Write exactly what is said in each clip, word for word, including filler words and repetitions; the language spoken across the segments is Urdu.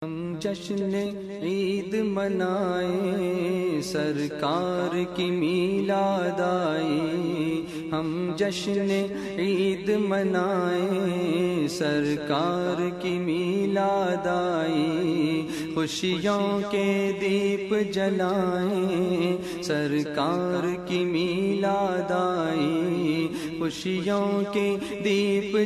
ہم جشن عید منائیں سرکار کی میلاد آئی، ہم جشن عید منائیں سرکار کی میلاد آئی، خوشیوں کے دیپ جلائیں سرکار کی میلاد آئی، خوشیوں کے دیپ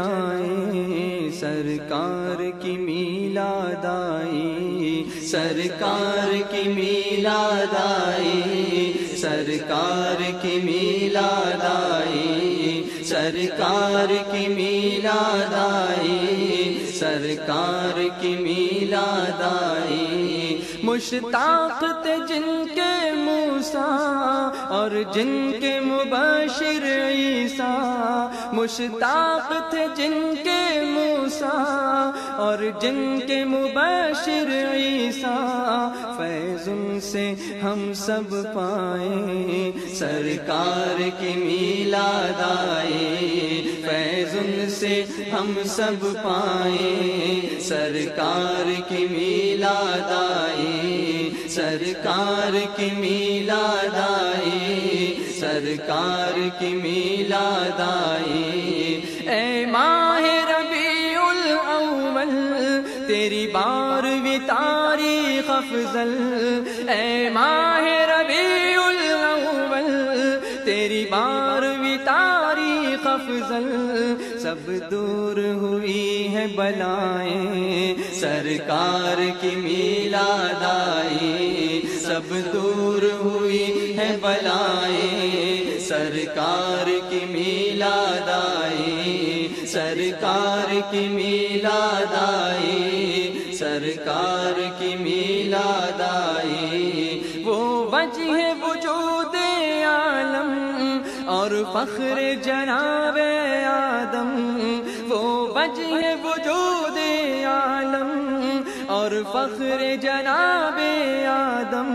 جلائیں سرکار کی میلاد آئی، سرکار کی میلاد آئی، سرکار کی میلاد آئی، سرکار کی میلاد آئی، سرکار کی میلاد آئی، مشتاق تھے جن کے موسیٰ اور جن کے مبشر عیسیٰ، مشتاق تھے جن کے موسیٰ اور جن کے مبشر عیسیٰ، فیض ان سے ہم سب پائیں سرکار کی میلاد آئی، فیض ان سے ہم سب پائیں سرکار کی میلاد آئی، سرکار کی میلاد آئی، سرکار کی میلاد آئی، اے ماہ ربیع الاول تیری بارہویں تاریخ افضل، اے ماہ ربیع الاول تیری بارہویں تاریخ افضل، سب دور ہوئی ہے بلائیں سرکار کی میلاد آئی، سب دور ہوئی ہے بلائیں سرکار کی میلاد آئی، سرکار کی میلاد آئی، سرکار کی میلاد آئی، وہ وجہ وجود عالم اور فخر جناب آدم، وہ وجہ وجود عالم اور فخر جناب آدم،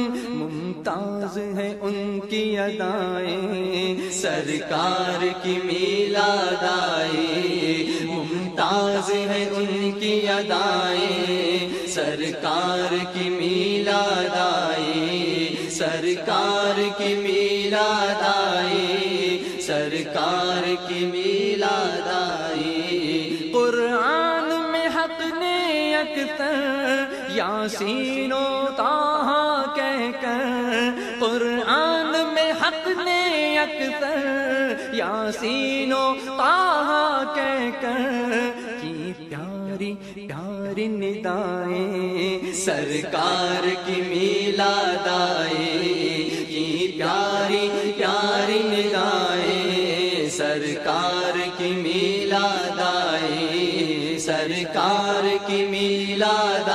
ممتاز ہے ان کی ادائیں سرکار کی میلاد آئی، ممتاز ہے ان کی ادائیں سرکار کی میلاد آئی، سرکار کی میلاد آئی، سرکار کی میلاد آئی، قرآن میں حق نے اکثر یاسین و طٰہٰ کہہ کر، قرآن میں حق نے اکثر یاسین و طٰہٰ کہہ کر کی پیاری پیاری ندائیں سرکار کی میلاد آئی، کی پیاری پیاری ندائیں سرکار کی میلاد آئی، سرکار کی میلاد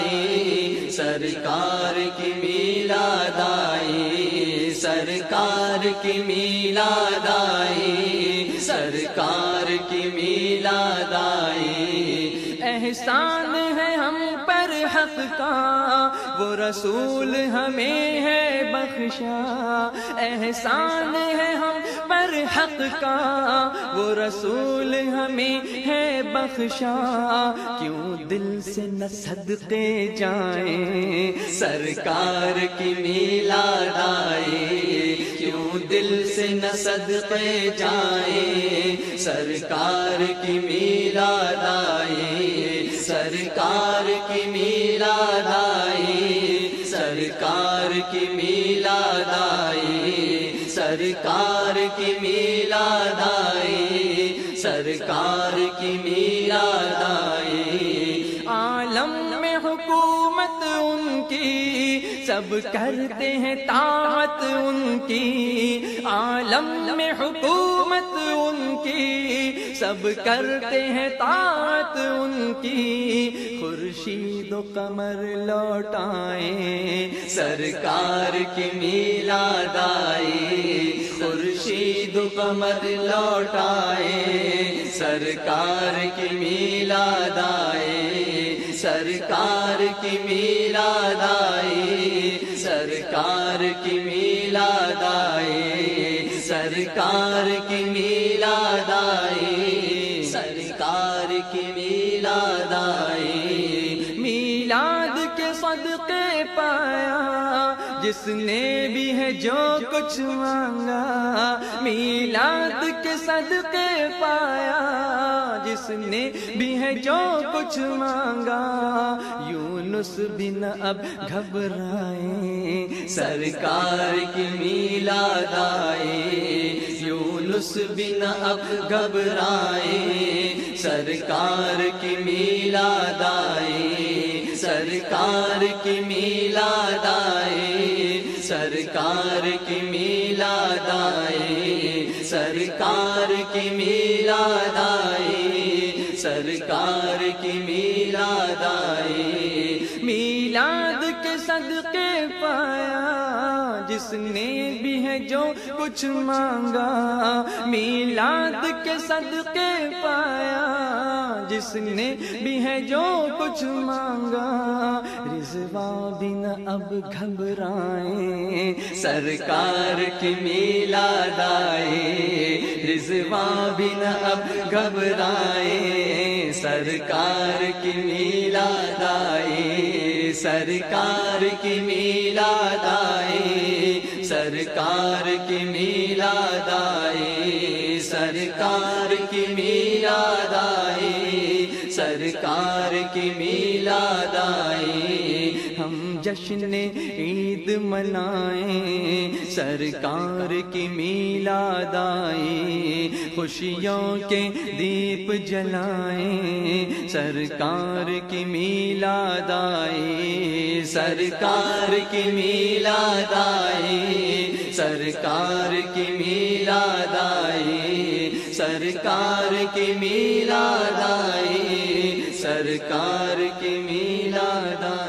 آئی، سرکار کی میلاد آئی، سرکار کی میلاد آئی، سرکار کی میلاد آئی، احسان ہے ہم پر حق کا وہ رسول ہمیں ہے بخشا، احسان ہے ہم پر حق کا وہ رسول ہمیں ہے بخشا، کیوں دل سے نہ صدقے جائیں سرکار کی میلاد آئی، کیوں دل سے نہ صدقے جائیں سرکار کی میلاد آئی، سرکار کی میلاد آئی، سرکار کی میلاد آئی، سرکار کی میلاد آئی، سرکار کی میلاد آئی، عالم میں حکومت ان کی سب کرتے ہیں طاعت ان کی، عالم میں حکومت ان کی سب کرتے ہیں طاعت ان کی، خورشید و قمر لوٹائیں سرکار کی میلاد آئی، خورشید و قمر لوٹائیں سرکار کی میلاد آئی، سرکار کی میلاد آئی، سرکار کی میلاد آئی، سرکار کی میلاد آئی، سرکار کی میلاد آئی، صدقے پایا، جس نے بھی ہے جو کچھ مانگا، میلاد کے صدقے پایا، جس نے بھی ہے جو کچھ مانگا۔ یونس بن اب گھبرائے، سرکار کی میلاد آئی، یونس بن اب گھبرائے، سرکار کی میلاد آئی، سرکار کی میلاد آئی، سرکار کی میلاد آئی، سرکار کی میلاد آئی، سرکار کی میلاد آئی۔ میلاد کے صدقے پایا، جس نے بھی ہے جو کچھ مانگا، میلاد کے صدقے پایا، جس نے بھی ہے جو کچھ مانگا۔ رضوان بن اب گھبرائیں، سرکار کی میلاد آئی، رضوان بن اب گھبرائیں، سرکار کی میلاد آئی، سرکار کی میلاد آئی، سرکار کی میلاد آئی، سرکار کی میلاد آئی، سرکار کی میلاد آئی۔ ہم جشن عید منائیں، سرکار کی میلاد آئی، خوشیوں کے دیپ جلائیں، سرکار کی میلاد آئی، سرکار کی میلاد آئی، سرکار کی میلاد آئی، سرکار کی میلاد آئی، سرکار کی میلاد آئی۔